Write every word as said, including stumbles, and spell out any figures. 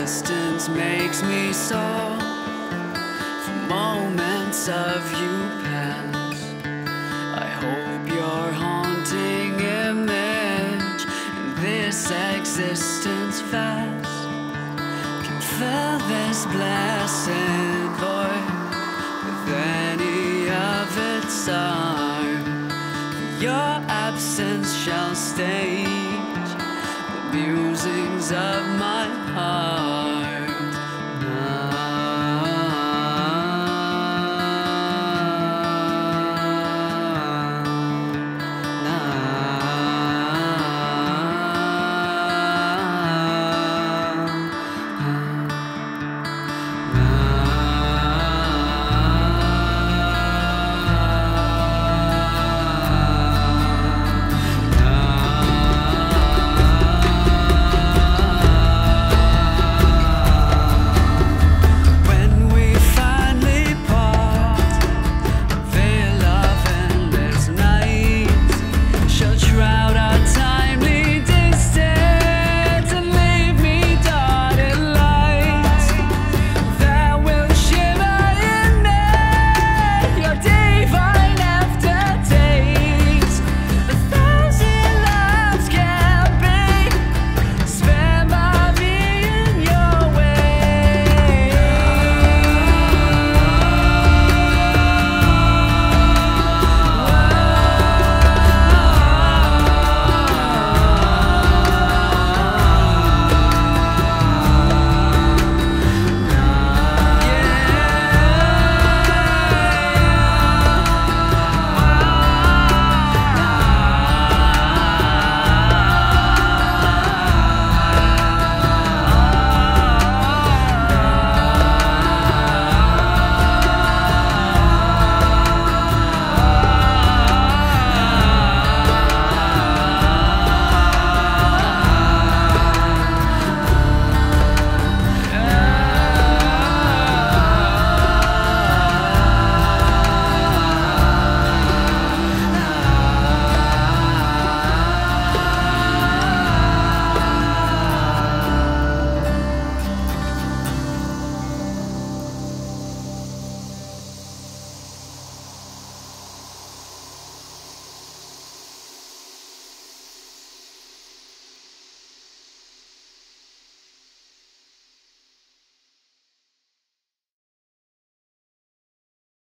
existence makes me soar for moments of you past. I hope your haunting image in this existence vast can fill this blessed void with any of its charm. Your absence shall stage the musings of my heart.